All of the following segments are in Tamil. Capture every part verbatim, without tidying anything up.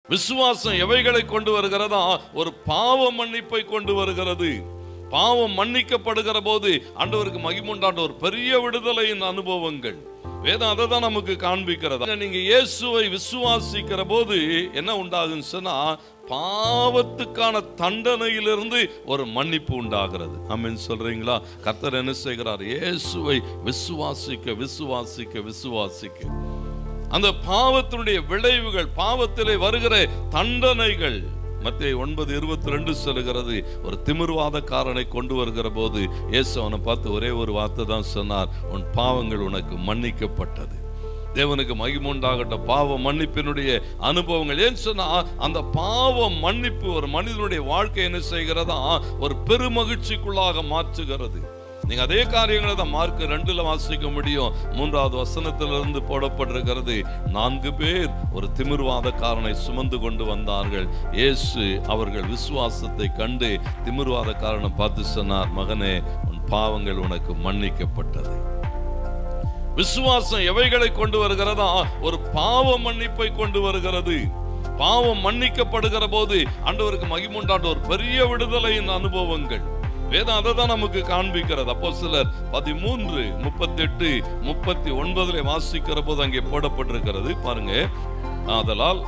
விசுவாசம் எவைகளை கொண்டு வருகிறதா? ஒரு பாவ மன்னிப்பை கொண்டு வருகிறது. பாவம் மன்னிக்கப்படுகிற போது ஆண்டவருக்கு மகிமுண்டாண்ட ஒரு பெரிய விடுதலையின் அனுபவங்கள். வேதம் அதை தான் நமக்கு காண்பிக்கிறது. நீங்க இயேசுவை விசுவாசிக்கிற போது என்ன உண்டாகுன்னு சொன்னா, பாவத்துக்கான தண்டனையிலிருந்து ஒரு மன்னிப்பு உண்டாகிறது. ஆமென் சொல்றீங்களா? கர்த்தர் என்ன செய்கிறார்? இயேசுவை விசுவாசிக்க விசுவாசிக்க விசுவாசிக்க அந்த பாவத்தினுடைய விளைவுகள், பாவத்திலே வருகிற தண்டனைகள், மத்தேயு ஒன்பது இருபத்தி ரெண்டு சொல்லுகிறது. ஒரு திமிர்வாதக்காரனை கொண்டு வருகிற போது இயேசு அவனை பார்த்து ஒரே ஒரு வார்த்தை தான் சொன்னார், உன் பாவங்கள் உனக்கு மன்னிக்கப்பட்டது. தேவனுக்கு மகிமுண்டாகட்டும். பாவ மன்னிப்பினுடைய அனுபவங்கள் ஏன் சொன்னா, அந்த பாவ மன்னிப்பு ஒரு மனிதனுடைய வாழ்க்கை என்ன செய்கிறதா? ஒரு பெருமகிழ்ச்சிக்குள்ளாக மாற்றுகிறது. நீங்க அதே காரியங்களை தான் மார்க் ரெண்டுல வாசிக்க முடியும். மூன்றாவது வசனத்திலிருந்து போடப்பட்டிருக்கிறது. நான்கு பேர் ஒரு திமிர்வாதக்காரனை சுமந்து கொண்டு வந்தார்கள். இயேசு அவர்கள் விசுவாசத்தை கண்டு திமிர்வாதக்காரனை பார்த்து சொன்னார், மகனே, உன் பாவங்கள் உனக்கு மன்னிக்கப்பட்டது. விசுவாசம் எவைகளை கொண்டு வருகிறதா? ஒரு பாவ மன்னிப்பை கொண்டு வருகிறது. பாவம் மன்னிக்கப்படுகிற போது ஆண்டவருக்கு மகிமுண்டாண்ட ஒரு பெரிய விடுதலையின் அனுபவங்கள். வேதம் அதை தான் நமக்கு காண்பிக்கிறது. அப்போஸ்தலர் பதிமூன்று முப்பத்தி எட்டு முப்பத்தி ஒன்பதுல வாசிக்கிற போது அங்கே போடப்பட்டிருக்கிறது பாருங்க. ஆதலால்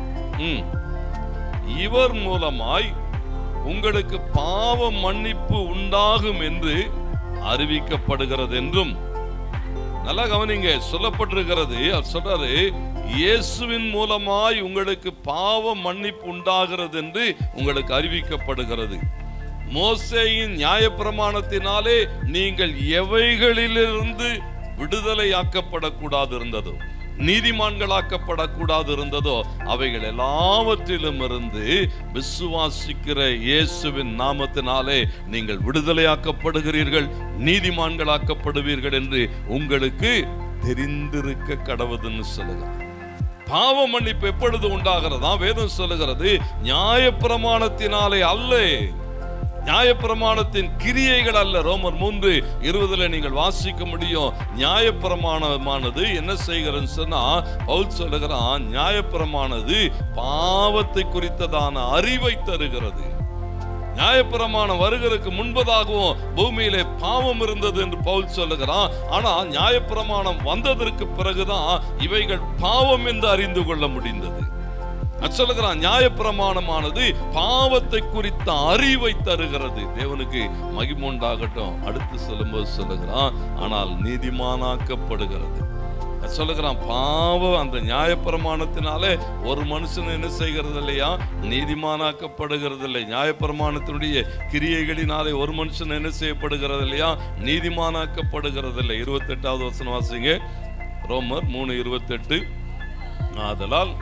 இவர் மூலமாய் உங்களுக்கு பாவ மன்னிப்பு உண்டாகும் என்று அறிவிக்கப்படுகிறது என்றும், நல்லா கவனிங்க, சொல்லப்பட்டிருக்கிறது. சொல்றாரு, இயேசுவின் மூலமாய் உங்களுக்கு பாவ மன்னிப்பு உண்டாகிறது என்று உங்களுக்கு அறிவிக்கப்படுகிறது. மோசேயின் நியாயப்பிரமாணத்தினாலே நீங்கள் எவைகளிலிருந்து விடுதலையாக்கப்படக்கூடாது இருந்ததோ, நீதிமான்களாக்கப்படக்கூடாது இருந்ததோ, அவைகள் எல்லாவற்றிலும் இருந்து விசுவாசிக்கிற இயேசுவின் நாமத்தினாலே நீங்கள் விடுதலையாக்கப்படுகிறீர்கள், நீதிமான்களாக்கப்படுவீர்கள் என்று உங்களுக்கு தெரிந்திருக்க கடவுதுன்னு சொல்லுகிறார். பாவ மன்னிப்பு எப்பொழுது உண்டாகிறதா? வேதம் சொல்லுகிறது, நியாயப்பிரமாணத்தினாலே அல்ல, நியாயப்பிரமாணத்தின் கிரியைகள் அல்ல. ரோமர் மூன்று இருபதுல நீங்கள் வாசிக்க முடியும். நியாயப்பிரமாணமானது என்ன செய்கிறதுன்னு சொன்னா, பவுல் சொல்லுகிறான், நியாயப்பிரமானது பாவத்தை குறித்ததான அறிவை தருகிறது. நியாயப்பிரமாணம் வருகிறதுக்கு முன்பதாகவும் பூமியிலே பாவம் இருந்தது என்று பவுல் சொல்லுகிறான். ஆனா நியாயப்பிரமாணம் வந்ததற்கு பிறகுதான் இவைகள் பாவம் என்று அறிந்து கொள்ள முடிந்தது. சொல்லுகிறான், நியாயப்பிரமாணமானது பாவத்தை குறித்த அறிவை தருகிறது. தேவனுக்கு மகிமுண்டாகட்டும். அடுத்து சொல்லும்போது சொல்லுகிறான், ஆனால் நீதிமானாக்கப்படுகிறது. சொல்லுகிறான், பாவம் அந்த நியாயப்பிரமாணத்தினாலே ஒரு மனுஷன் என்ன செய்கிறது இல்லையா? நீதிமானாக்கப்படுகிறது இல்லை. நியாயப்பிரமாணத்தினுடைய கிரியைகளினாலே ஒரு மனுஷன் என்ன செய்யப்படுகிறது இல்லையா? நீதிமானாக்கப்படுகிறது இல்லை. இருபத்தி எட்டாவது வசனம் வாசிங்க. ரோமர் மூணு இருபத்தி எட்டு. ஆதலால்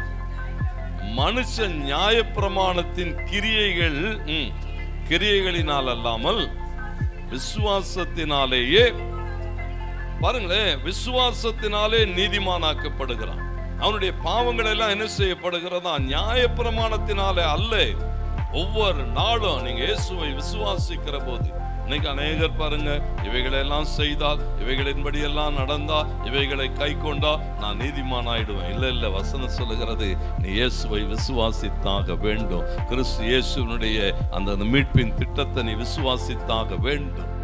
மனுஷன் நியாயப்பிரமாணத்தின் கிரியைகள் கிரியைகளினால் அல்லாமல் விசுவாசத்தினாலேயே, பாருங்களேன், விசுவாசத்தினாலே நீதிமானாக்கப்படுகிறான். அவனுடைய பாவங்கள் எல்லாம் என்ன செய்யப்படுகிறதா? நியாயப்பிரமாணத்தினாலே அல்ல. ஒவ்வொரு நாளும் நீங்க இயேசுவை விசுவாசிக்கிற போது, இன்னைக்கு அநேகர் பாருங்க, இவைகளெல்லாம் செய்தால், இவைகளின்படி எல்லாம் நடந்தா, இவைகளை கை கொண்டா நான் நீதிமான் ஆயிடுவேன். இல்ல இல்ல, வசனம் சொல்லுகிறது, நீ இயேசுவை விசுவாசித்தாக வேண்டும். கிறிஸ்து இயேசுனுடைய அந்த மீட்பின் திட்டத்தை நீ விசுவாசித்தாக வேண்டும்.